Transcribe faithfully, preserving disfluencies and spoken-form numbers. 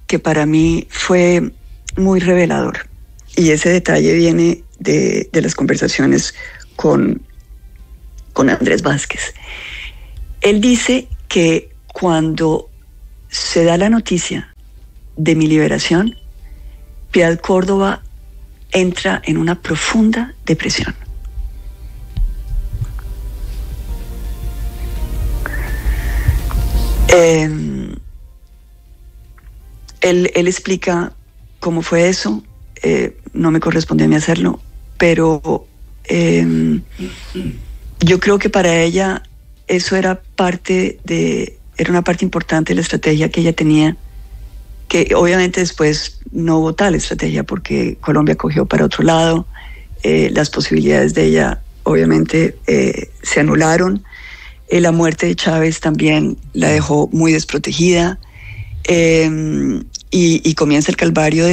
que para mí fue muy revelador. Y ese detalle viene de, de las conversaciones con, con Andrés Vázquez. Él dice que cuando se da la noticia de mi liberación, Piedad Córdoba entra en una profunda depresión. Eh, él, él explica cómo fue eso. Eh, no me corresponde a mí hacerlo, pero eh, yo creo que para ella eso era parte de, era una parte importante de la estrategia que ella tenía, que obviamente después no hubo tal estrategia porque Colombia cogió para otro lado, eh, las posibilidades de ella obviamente eh, se anularon, eh, la muerte de Chávez también la dejó muy desprotegida, eh, y, y comienza el calvario de